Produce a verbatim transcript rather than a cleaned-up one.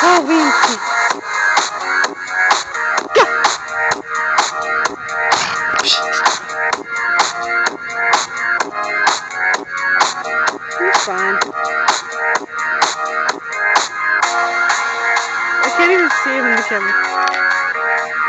Oh, Winston. He's fine. I can't even see him in the camera.